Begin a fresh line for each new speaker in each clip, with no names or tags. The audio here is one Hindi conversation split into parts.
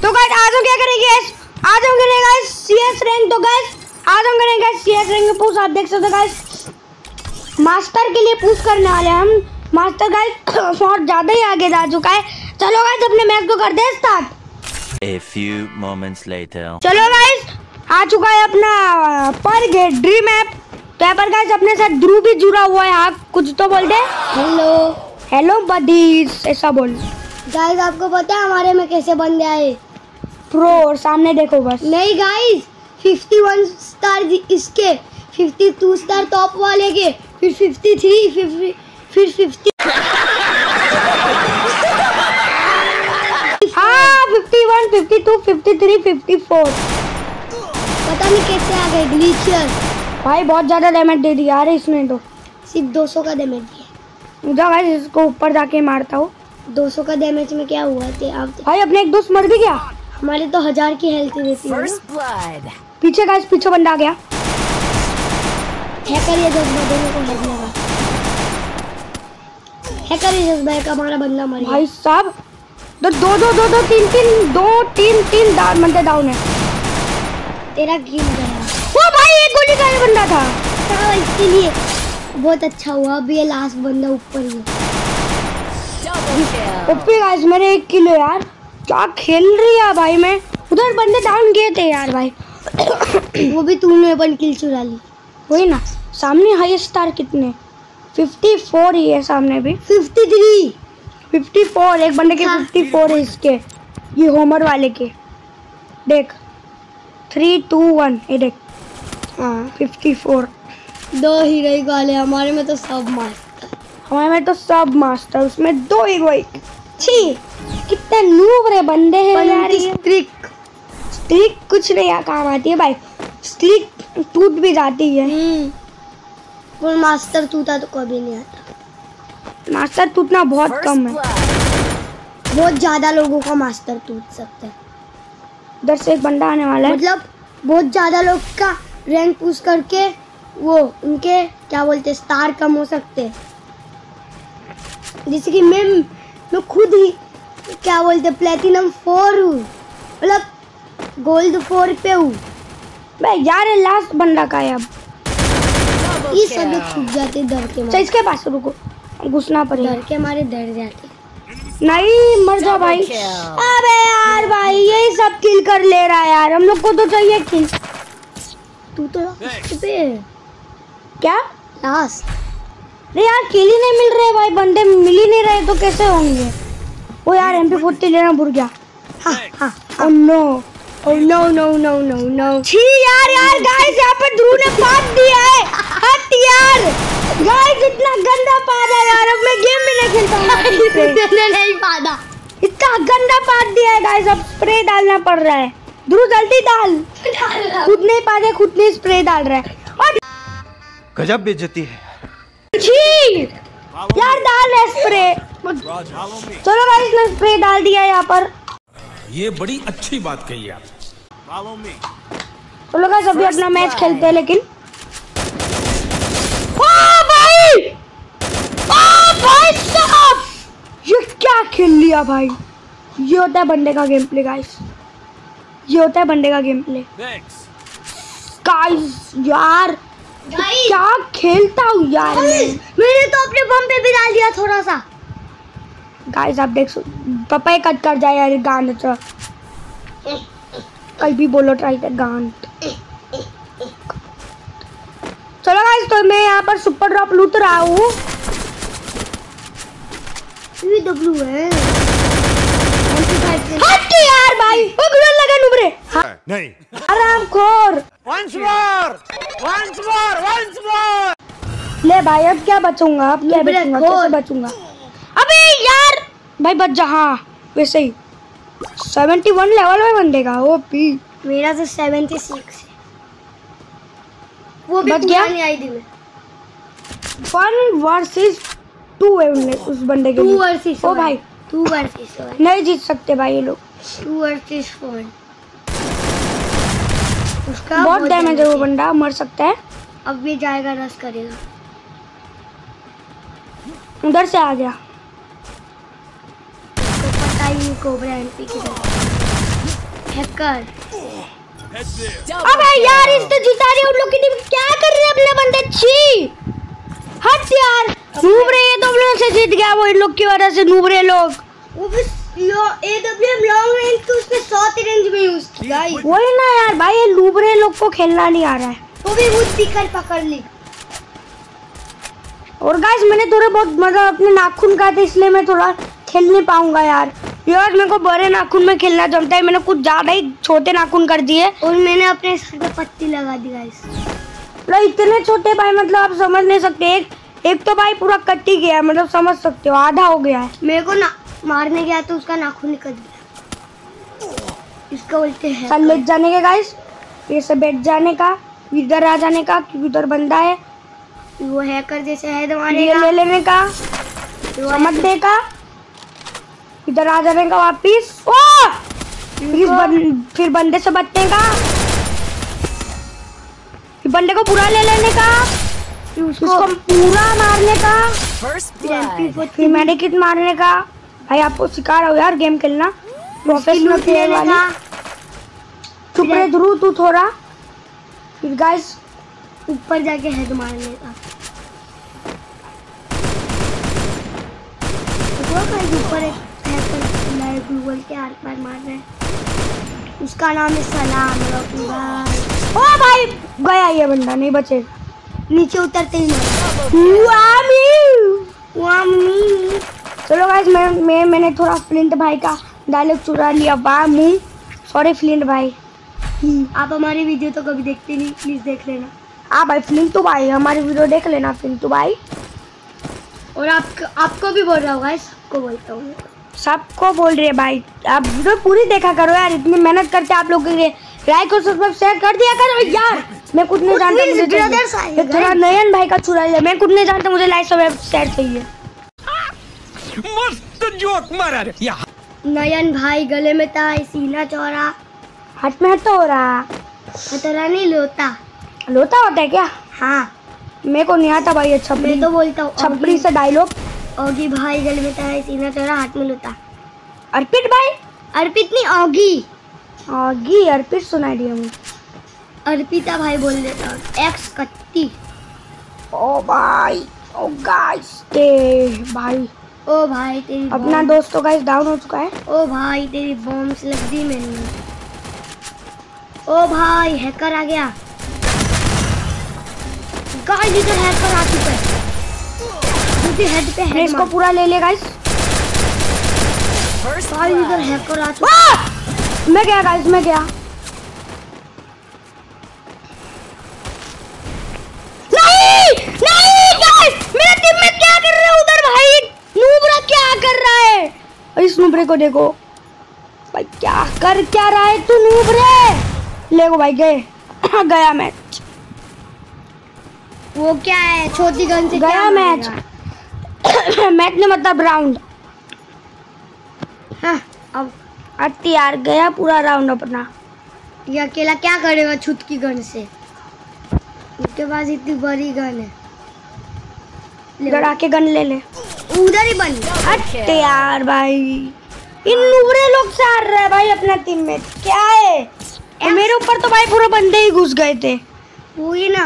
तो गाइस आज हम क्या करेंगे, आज हम करेंगे सीएस रैंक। तो गाइस आज हम करेंगे सीएस रैंक में पुश। आप देख सकते हो गाइस मास्टर के लिए पुश करने वाले हम। मास्टर गाइस बहुत ज्यादा ही आगे जा चुका है। चलो गाइस अपने मैच को करते हैं start.
A few moments later.
चलो गाइस आ चुका है अपना पर गेट ड्रीम ऐप। तो यहाँ पर गाइस अपने साथ ध्रुव भी जुड़ा हुआ है। आप कुछ तो बोल दे।
हेलो
हेलो बडीज ऐसा बोल।
गाइस आपको पता है हमारे में कैसे बंदे आए?
प्रो और सामने देखो बस।
नहीं गाइस 51 स्टार इसके, 52 स्टार टॉप वाले के, फिर 53, फिर 50।
हाँ 51, 52, 53, 54।
पता नहीं कैसे आ गए ग्लिचर।
भाई बहुत ज्यादा डैमेज दे दिया यार इसने तो।
सिर्फ 200 का डैमेज दिया।
जा भाई इसको ऊपर जाके मारता हूँ।
200 का डैमेज में क्या हुआ थे आप?
भाई अपने एक दोस्त मर भी गया।
हमारे तो 1000 की हेल्थ रहती है ना।
पीछे गाइस पीछे बंदा आ गया।
हैकर ये 10 बंदे को हेड लगा। हैकर ये 10 भाई का हमारा बंदा मर गया।
भाई साहब दो तीन बंदे डाउन है।
तेरा गिर गया।
वो भाई एक गोली का ही बंदा था।
हाँ इसके लिए बहुत अच्छा हुआ। अब ये लास्ट बंदा ऊपर ही है।
ओपी गाइस मेरे 1 किलो यार। क्या खेल रही है भाई। मैं उधर बंदे डाउन किए थे यार भाई।
वो भी तूने 1 किल चुरा ली।
वही ना। सामने हाईएस्ट स्टार कितने 54 ही है। सामने भी
53,
54 एक बंदे के 54 है इसके। ये होमर वाले के देख 3, 2, 1 ये देख। हाँ 54
2 हीरो वाले। हमारे में तो सब मास्टर।
हमारे में तो सब मास्टर। उसमें 2 हीरोइक। छी कितने नूब रे बंदे हैं यार। स्ट्रिक कुछ नहीं यहाँ काम आती है भाई। स्ट्रिक टूट भी जाती है।
पर मास्टर टूटा तो कभी नहीं आता।
मास्टर टूटना बहुत कम है।
बहुत ज्यादा लोगों का मास्टर टूट सकता है।
उधर से एक बंदा आने वाला है।
मतलब बहुत ज्यादा लोग का रैंक पुश करके वो उनके क्या बोलते स्टार कम हो सकते हैं। जैसे कि मैं खुद ही क्या बोलते प्लेटिनम 4 हूँ, मतलब गोल्ड 4 पे हूँ।
भाई यार लास्ट बंदा का है अब।
ये सब लोग छूट जाते डर के मारे।
इसके पास रुको घुसना पड़ेगा।
डर के मारे डर जाते।
नहीं मर जा भाई। अबे यार भाई यही सब किल कर ले रहा है यार। हम लोग को तो चाहिए किल।
तू तो लास्ट पे है।
क्या
लास्ट?
अरे यार किल ही नहीं मिल रहे भाई। बंदे मिल ही नहीं रहे तो कैसे होंगे। वो यार MP40 लेना भूल गया। Oh no oh no no no no no. छी यार गाइस यहाँ पर ध्रुव ने पाद दिया है। हट यार गाइस इतना गंदा पाद है यार। अब मैं गेम भी नहीं खेलता हूँ।
नहीं पादा।
इतना गंदा पाद दिया है गाइस। अब स्प्रे डालना पड़ रहा है। ध्रुव जल्दी डाल। खुद नहीं पादे खुद नहीं स्प्रे डाल रहा है। और
गजब बेइज्जती है।
छी यार डाल है स्प्रे। चलो गाइस ने स्प्रे डाल दिया यहाँ पर।
ये बड़ी अच्छी बात कही आप।
चलो गाइस अभी अपना मैच खेलते हैं। लेकिन भाई साहब ये क्या खेल लिया भाई। ये होता है बंदे का गेम प्ले गाइस। ये होता है बंदे का गेम प्ले गाइस। यार क्या खेलता हूँ यार
मैंने तो अपने बम पे भी डाल दिया थोड़ा सा।
गाइस आप देख पापा कट कर जाए यार। गांड कल भी बोलो ट्राई कर गांड। चलो गाइस तो मैं यहाँ पर सुपर ड्रॉप लूट रहा हूँ।
डब्ल्यू है
हट यार भाई। वो ग्लोल लगा नुबरे।
नहीं
आराम खोर।
Once more.
ले भाई अब क्या बचूंगा। अब क्या
नुबरे
बचूंगा
खोर।
कैसे बचूंगा। अबे यार भाई बच जा। हाँ वैसे ही 71 लेवल में बंदे का ओपी।
मेरा तो 76 है। वो भी
बच गया?
पुरानी आईडी में
1 वर्सेस 2 है उनने उस बंदे के
2
लिए।
वर्सेस
ओ भाई
2 वर्सेस 1।
नहीं जीत सकते भाई ये लोग।
2 वर्सेस 1। उसका
बहुत डैमेज है वो बंदा। मर सकता है।
अब भी जाएगा रस करेगा।
उधर से आ गया।
तो पता ही कोबरा एमपी की तरफ। हैकर।
अबे यार इसने जिता रही उन लोग की टीम, क्या कर रहे हैं अपने बंदे? छी हट यार, नूब रहे ये तो हम लोग से जीत गया वो इन लोग की वजह से। नूब रहे लोग
वो भी AWM लॉन्ग रेंज तो उसने 100 रेंज में यूज किया।
वही ना यार भाई, ये नूब रहे लोग को खेलना नहीं आ रहा है।
वो भी वुड पिकर पकड़ ली।
और गाइस मैंने थोड़े बहुत मतलब अपने नाखून काटे इसलिए मैं थोड़ा खेल नहीं पाऊंगा यार। मेरे को बड़े नाखून में खेलना जमता है, मैंने कुछ ज्यादा ही छोटे नाखून कर दिए
और मैंने अपने सर पे पट्टी लगा दी गाइस।
मतलब इतने छोटे भाई, मतलब आप समझ नहीं सकते। एक तो भाई पूरा कट ही गया है, मतलब समझ सकते हो आधा हो गया है।
मेरे को ना मारने गया तो उसका नाखून निकल गया। इसका बोलते हैं
सर लेट जाने के गाइस, ये सब बैठ जाने का, इधर आ जाने का क्योंकि उधर बंदा है।
वो हैकर जैसे है
ये
मारेगा।
ले लेने का, समझने का, इधर आ जाने का वापिस। फिर बंदे से बचने का, फिर बंदे को पूरा ले लेने का, फिर उसको पूरा मारने का, फिर मेडिकेट मारने का। भाई आपको सिखा रहा हूँ यार गेम खेलना, प्रोफेशनल प्लेयर वाली। चुप रहे ध्रुव तू थोड़ा। फिर गाइस
ऊपर जाके हेड मारने का। ऊपर एक गूगल के आर पार मार रहा है, उसका नाम है सलाम भाई।
ओ भाई गया ये बंदा, नहीं बचेगा।
नीचे उतरते ही
चलो गाइस मैंने थोड़ा फ्लिंट भाई का डायलॉग चुरा लिया। वाह मुंह, सॉरी फ्लिंट भाई।
आप हमारी वीडियो तो कभी देखते नहीं, प्लीज देख लेना।
हाँ भाई फ्लिंट तो भाई हमारी वीडियो देख लेना फ्लिंट तो भाई।
और आपको भी बोल रहा हूँ गाइस, सबको बोलता हूँ,
सबको बोल रहे भाई आप वीडियो पूरी देखा करो यार, इतनी मेहनत करते आप लोग के लिए। लाइक और सब्सक्राइब शेयर कर दिया करो यार। मैं कुछ नहीं जानता, मुझे थोड़ा नयन भाई का चुरा लिया। मैं कुछ नहीं जानता, मुझे लाइक सब्सक्राइब शेयर चाहिए।
मस्त जोक मारा रे।
नयन भाई गले में था सीना चौड़ा,
हाथ में हट हो रहा,
हथौड़ा नहीं लोता।
लोता होता है क्या?
हाँ
मेरे को नहीं आता भाई। अच्छा
मैं तो बोलता हूँ
छपरी से डायलॉग।
ओगी भाई गले में था सीना चौड़ा, हाथ में लोता।
अर्पित भाई?
अर्पित नहीं ओगी।
ओगी अर्पित सुनाई दिया मुझे।
अर्पिता भाई बोल देता हूँ। एक्स कट्टी।
ओ भाई ओ गाइस ते भाई,
ओ भाई तेरी
अपना दोस्त तो गाइस डाउन हो चुका है।
ओ भाई तेरी बॉम्ब लग दी मैंने। ओ भाई हैकर आ गया गाइस, इधर हैकर आ चुका है। हेड पे हेड
इसको पूरा ले ले गाइस।
गाइस इधर हैकर आ चुका है।
मैं गया गाइस, मैं गया। नहीं नहीं गाइस, मेरा टीममेट क्या कर रहा है उधर? भाई नूबरा क्या कर रहा है? इस नूबरे को देखो भाई, क्या कर क्या रहा है तू नूबरे? ले गो भाई गए गया मैच।
वो क्या है छोटी गन से
गया मैच। मैच ने मतलब राउंड।
हाँ अब
यार गया पूरा राउंड अपना।
ये अकेला क्या करेगा छुटकी गन से? उसके पास इतनी बड़ी गन है।
इधर आके गन ले ले।
उधर ही बन।
हट यार भाई, इन नूबरे लोग से हार रहा है भाई अपना टीम में। क्या है मेरे ऊपर तो भाई पूरे बंदे ही घुस गए थे।
वही ना,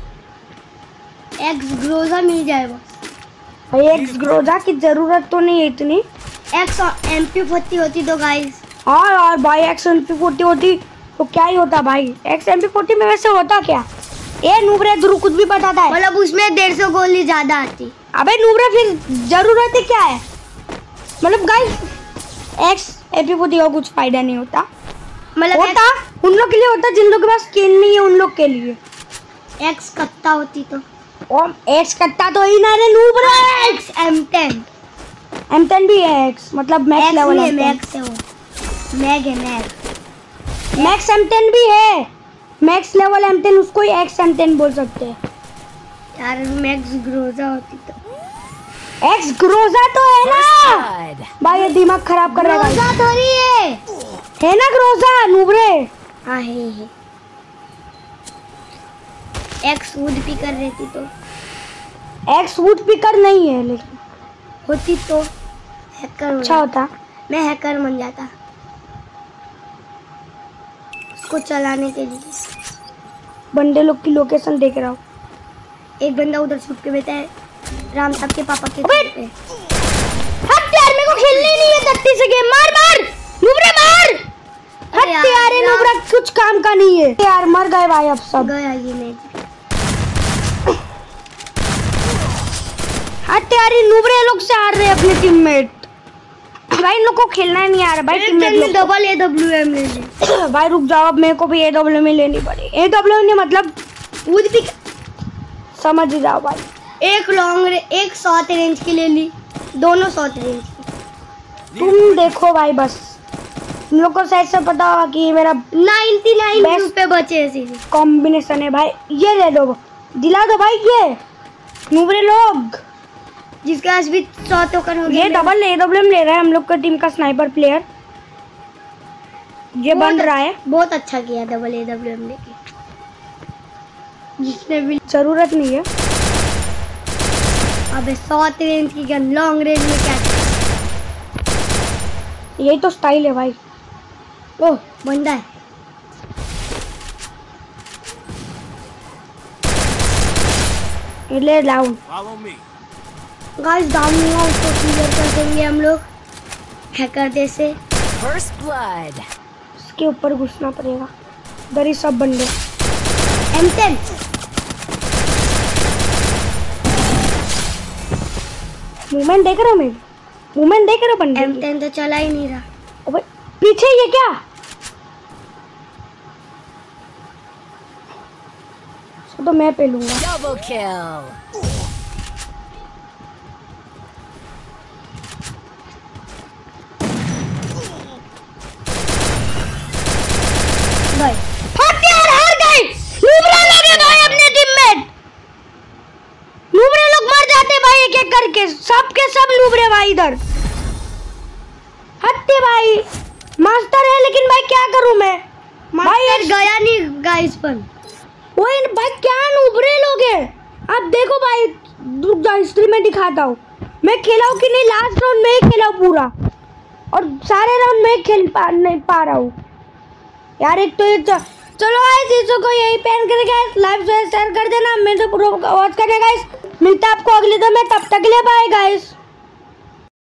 एक्स ग्रोजा मिल जाएगा
भाई। एक्स ग्रोजा की जरूरत तो नहीं है इतनी।
एक्स MP40 होती तो गाइस।
हाँ यार भाई एक्स MP40 होती तो क्या ही होता भाई। एक्स MP40 में वैसे होता क्या? ये नूबरे ध्रुव कुछ भी बताता है।
मतलब उसमें 150 गोली ज्यादा आती।
अबे नूबरे फिर जरूरत ही क्या है? मतलब गाइस एक्स MP40 का कुछ फायदा नहीं होता।
मतलब
होता उन लोग के लिए होता जिन लोग के पास स्किन नहीं है, उन लोग के लिए।
एक्स कत्ता होती तो।
और एक्स कट्टा तो ही ना रे नूबरे।
एक्स M10
M10 भी है एक्स, मतलब मैक्स लेवल है।
मैक्स है वो, मैग है मैग।
मैक्स M10 भी है, मैक्स लेवल M10, उसको ही एक्स M10 बोल सकते हैं
यार। मैक्स ग्रोजा होती तो।
एक्स ग्रोजा तो है ना भाई, ये दिमाग खराब कर रहा है।
ग्रोजा थोड़ी है
ना ग्रोजा नूबरे।
हाँ है। एक्स वुड पिकर रहती तो।
एक्स वुड पिकर नहीं है लेकिन
होती तो हैकर
अच्छा होता।
मैं हैकर बन जाता। उसको चलाने के लिए।
बंदे लोग की लोकेशन देख रहा हूँ।
एक बंदा उधर छुप के बैठा है राम साहब के पापा के
अबे!
घर पे।
हट यार, मेरे को खेलने ही नहीं है धरती से गेम। मार मार नुबरे मार। हट
यार,
यार, ये नुबरा कुछ काम का नहीं है यार। मर गए भाई अब सब।
गया ये मैच।
हट यार, ये नुबरे लोग से हार रहे हैं अपने टीममेट। भाई इन लोग को खेलना ही नहीं आ रहा भाई। टीममेट लोग
डबल AWM ले ले।
भाई रुक जाओ, अब मेरे को भी AWM ही लेनी पड़ी। AWM नहीं मतलब
खुद भी
समझ ही जाओ भाई।
एक शॉर्ट रेंज की ले ली, दोनों शॉर्ट रेंज की।
तुम देखो भाई, बस तुम लोग को शायद से पता होगा कि ये मेरा
99
Best-
रुपए बचे हैं सीधे।
कॉम्बिनेशन है भाई। ये ले दो, दिला दो भाई। ये नुबरे लोग,
जिसके पास भी 100 टोकन हो गया।
ये डबल AWM ले रहा है हम लोग का टीम का स्नाइपर प्लेयर। ये बन रहा है।
बहुत अच्छा किया डबल AWM लेके। जिसने भी
जरूरत नहीं है।
अबे शॉर्ट रेंज की गन लॉन्ग रेंज में क्या किया?
यही तो स्टाइल है भाई।
ओह बंदा है।
ये ले डाउन।
गाइस डाउन हुआ, उसको क्लियर कर देंगे हम लोग हैकर जैसे।
First blood.
इसके ऊपर घुसना पड़ेगा। इधर ही सब बंदे।
M10
मूवमेंट देख रहे हो मेरी? मूवमेंट देख रहे हो बंदे की?
M10 तो चला ही नहीं रहा।
अबे पीछे ये क्या? तो मैं पे लूंगा।
Double kill.
गए
हार गए। नुबरे लगे भाई अपने टीममेट। नुबरे लोग मर जाते भाई एक एक करके। सब के सब नुबरे भाई इधर। हटते भाई। मास्टर है लेकिन भाई क्या करूं मैं? भाई
भाई गया नहीं गाइस पर।
ओए भाई क्या नुबरे लोग हैं। आप देखो भाई, रुक जाओ हिस्ट्री में दिखाता हूँ मैं खेला हूँ कि नहीं। लास्ट राउंड में ही खेला हूँ पूरा, और सारे राउंड में नहीं पा रहा हूँ यार। एक तो ये चलो गाइस, इसको को यही पेन कर गाइस, लाइव शेयर कर देना, मेरे को वॉच करना गाइस। मिलता है आपको अगले दिन में, तब तक के लिए बाय गाइस।